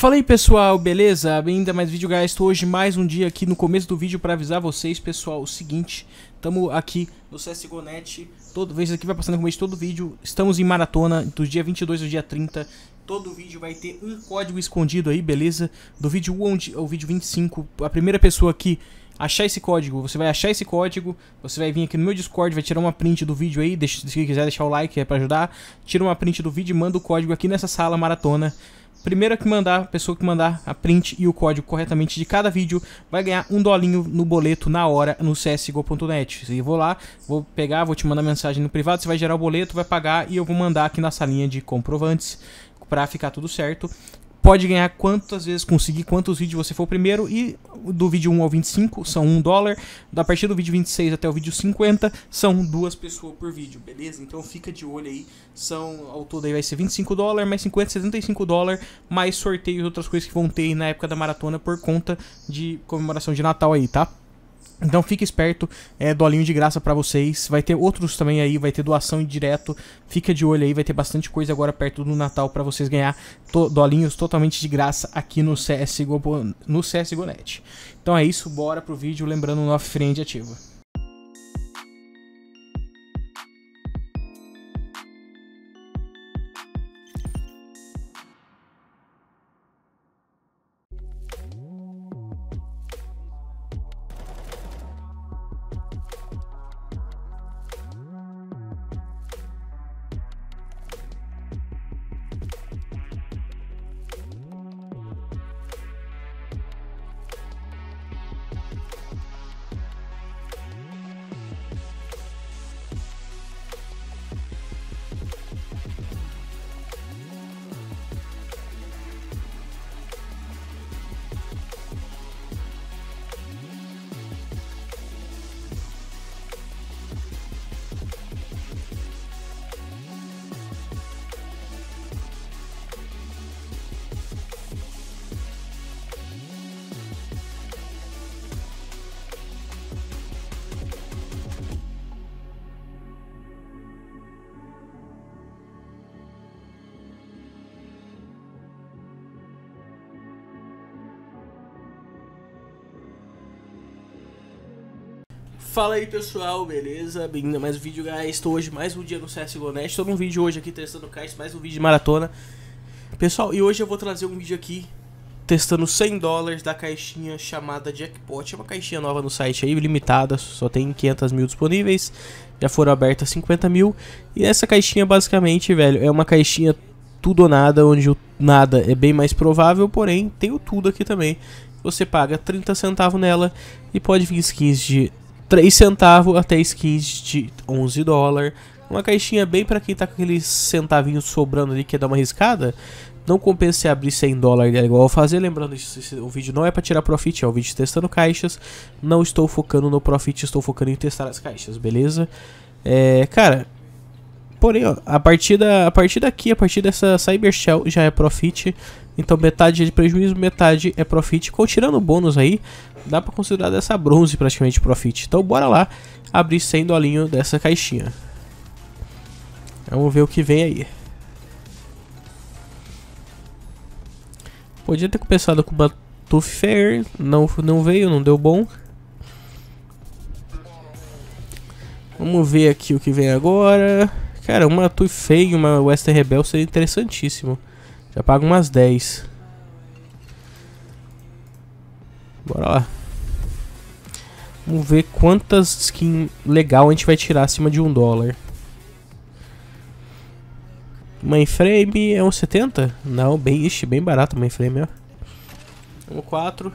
Fala aí pessoal, beleza? Ainda mais vídeo, guys. Estou hoje mais um dia aqui no começo do vídeo para avisar vocês, pessoal, o seguinte: estamos aqui no CSGO.net, toda vez aqui vai passando no começo de todo vídeo. Estamos em maratona do dia 22 ao dia 30. Todo vídeo vai ter um código escondido aí, beleza? Do vídeo 1 ao vídeo 25, a primeira pessoa que achar esse código, você vai achar esse código, você vai vir aqui no meu Discord, vai tirar uma print do vídeo aí, se quiser deixar o like, é pra ajudar. Tira uma print do vídeo e manda o código aqui nessa sala maratona. Primeira que mandar, a pessoa que mandar a print e o código corretamente de cada vídeo vai ganhar um dolinho no boleto na hora no CSGO.net. Eu vou lá, vou pegar, vou te mandar mensagem no privado, você vai gerar o boleto, vai pagar e eu vou mandar aqui na salinha de comprovantes pra ficar tudo certo. Pode ganhar quantas vezes conseguir, quantos vídeos você for primeiro. E do vídeo 1 ao 25 são $1. Da partir do vídeo 26 até o vídeo 50 são 2 pessoas por vídeo, beleza? Então fica de olho aí. Ao todo aí vai ser $25, mais 50, $75, mais sorteios e outras coisas que vão ter aí na época da maratona por conta de comemoração de Natal aí, tá? Então fica esperto, dolinho de graça pra vocês. Vai ter outros também aí, vai ter doação direto. Fica de olho aí, vai ter bastante coisa agora perto do Natal pra vocês ganhar dolinhos totalmente de graça aqui no CSGO.net. Então é isso, bora pro vídeo, lembrando o nosso friend ativo. Fala aí pessoal, beleza? Bem-vindo a mais um vídeo, guys. Estou hoje mais um dia no CSGO.net. Estou num vídeo hoje aqui testando caixas, mais um vídeo de maratona. Pessoal, e hoje eu vou trazer um vídeo aqui testando $100 da caixinha chamada Jackpot. É uma caixinha nova no site aí, limitada, só tem 500 mil disponíveis. Já foram abertas 50 mil. E essa caixinha basicamente, velho, é uma caixinha tudo ou nada, onde o nada é bem mais provável, porém tem o tudo aqui também. Você paga 30 centavos nela e pode vir skins de 3 centavos até skins de $11. Uma caixinha bem pra quem tá com aqueles centavinhos sobrando ali, quer dar uma arriscada. Não compensa abrir $100 dela igual eu fazer. Lembrando, o vídeo não é pra tirar profit, é um vídeo testando caixas. Não estou focando no profit, estou focando em testar as caixas, beleza? Cara, porém, ó, a partir daqui, a partir dessa Cyber Shell já é profit. Então metade é de prejuízo, metade é profit. Tirando o bônus aí, dá pra considerar dessa bronze praticamente profit. Então bora lá abrir $100 dessa caixinha. Vamos ver o que vem aí. Podia ter começado com uma Tooth Fairy, não veio, não deu bom. Vamos ver aqui o que vem agora. Cara, uma Tooth Fairy e uma Western Rebel seria interessantíssimo. Já paga umas 10. Bora lá. Vamos ver quantas skins legal a gente vai tirar acima de $1. Mainframe é 1,70? Não, bem barato o mainframe, ó. Vamos 4.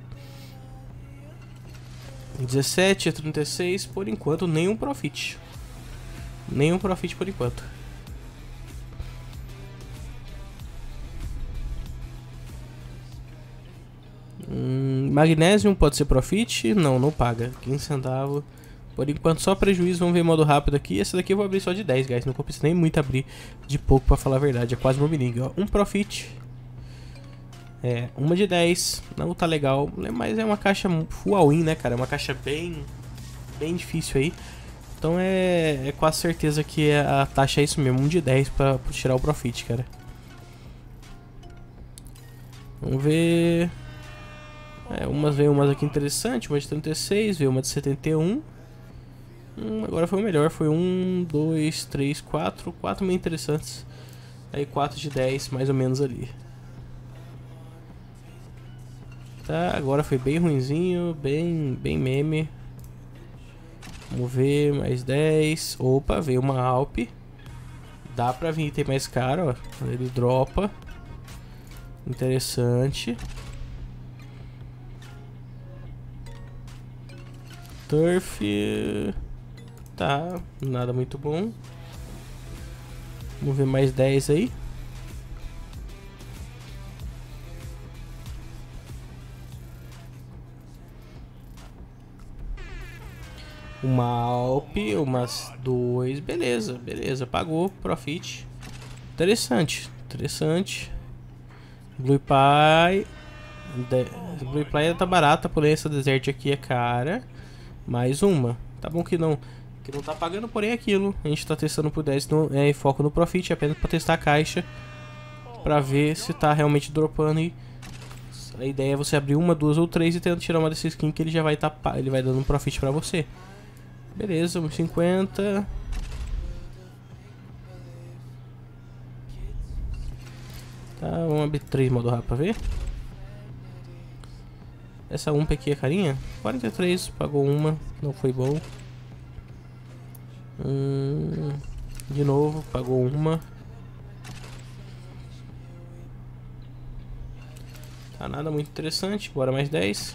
17 a 36, por enquanto nenhum profit. Nenhum profit por enquanto. Magnesium pode ser profit? Não paga. 15 centavos. Por enquanto só prejuízo. Vamos ver modo rápido aqui. Essa daqui eu vou abrir só de 10, guys. Não compensa nem muito abrir de pouco, pra falar a verdade. É quase uma mining, ó. Um profit. Uma de 10. Não tá legal. Mas é uma caixa full all-in, né, cara? É uma caixa bem difícil aí. Então é quase certeza que a taxa é isso mesmo, 1 de 10 pra tirar o profit, cara. Vamos ver. Veio umas aqui interessantes, uma de 36, veio uma de 71. Agora foi o melhor, foi 1, 2, 3, 4. 4 meio interessantes. Aí 4 de 10, mais ou menos ali. Tá, agora foi bem ruinzinho, bem meme. Vamos ver, mais 10. Opa, veio uma Alp. Dá pra vir item mais caro, ó. Ele dropa. Interessante. Turf. Tá, nada muito bom. Vamos ver mais 10 aí. Uma Alp, umas 2. Beleza, pagou, profit. Interessante. Blue Pie. Blue Pie ainda tá barata, porém essa Desert aqui é cara. Mais uma. Tá bom que não tá pagando, porém aquilo. A gente tá testando por 10, então é foco no profit, apenas pra testar a caixa. Pra ver se tá realmente dropando. E a ideia é você abrir uma, 2 ou 3 e tentar tirar uma dessas skins que ele já vai ele vai dando um profit pra você. Beleza, 1,50. Tá, vamos abrir 3 modo rápido pra ver. Essa umpa aqui é carinha? 43, pagou uma, não foi bom. De novo, pagou uma. Tá, nada muito interessante, bora mais 10.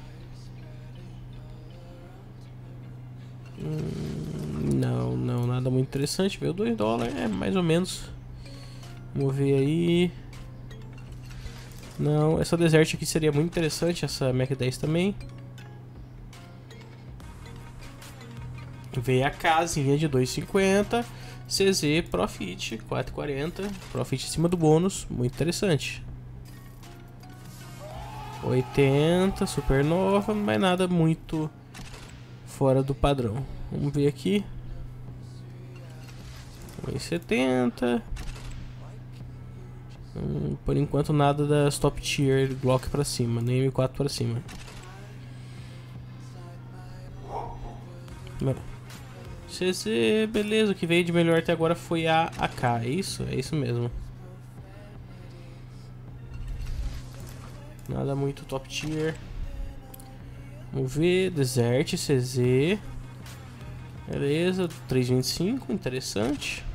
Não, nada muito interessante. Veio 2 dólares, é mais ou menos. Vamos ver aí. Não, essa Desert aqui seria muito interessante. Essa Mac 10 também. Veio a casinha de 2,50. CZ Profit 4,40. Profit em cima do bônus, muito interessante. 80, Supernova, mas nada muito fora do padrão. Vamos ver aqui. 1,70. Por enquanto nada das top tier Glock pra cima, nem M4 pra cima. CC, beleza, o que veio de melhor até agora foi a AK, é isso? É isso mesmo. Nada muito top tier. Vamos ver, Desert, CZ. Beleza, 3,25, interessante.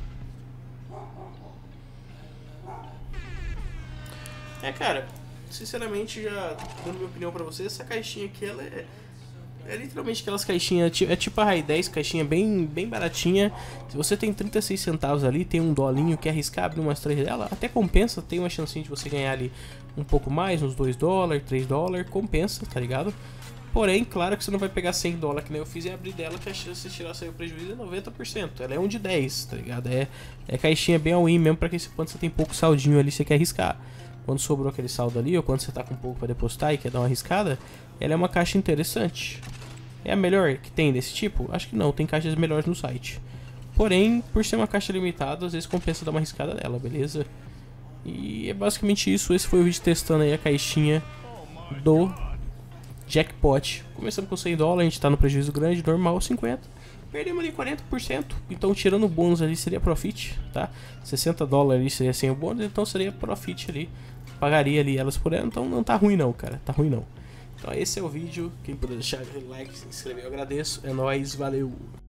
Cara, sinceramente, já dando minha opinião pra vocês, essa caixinha aqui, ela é literalmente aquelas caixinhas, é tipo a Rai 10, caixinha bem baratinha. Se você tem 36 centavos ali, tem um dolinho, quer arriscar abrir umas 3 dela, até compensa, tem uma chance de você ganhar ali um pouco mais, uns 2 dólares, 3 dólares, compensa, tá ligado? Porém, claro que você não vai pegar 100 dólares que nem eu fiz e abrir dela, que a chance de tirar seu prejuízo é 90%. Ela é um de 10, tá ligado? É caixinha bem all-in mesmo, pra que quando você tem pouco saldinho ali, você quer arriscar. Quando sobrou aquele saldo ali, ou quando você tá com pouco pra depositar e quer dar uma arriscada, ela é uma caixa interessante. É a melhor que tem desse tipo? Acho que não, tem caixas melhores no site. Porém, por ser uma caixa limitada, às vezes compensa dar uma arriscada nela, beleza? E é basicamente isso, esse foi o vídeo testando aí a caixinha do Jackpot. Começamos com 100 dólares, a gente tá no prejuízo grande, normal, 50. Perdemos ali 40%, então tirando o bônus ali seria profit, tá? 60 dólares ali seria sem o bônus, então seria profit ali. Pagaria ali elas por ela, então não tá ruim não, cara, tá ruim não. Então esse é o vídeo, quem puder deixar like, se inscrever eu agradeço, é nóis, valeu!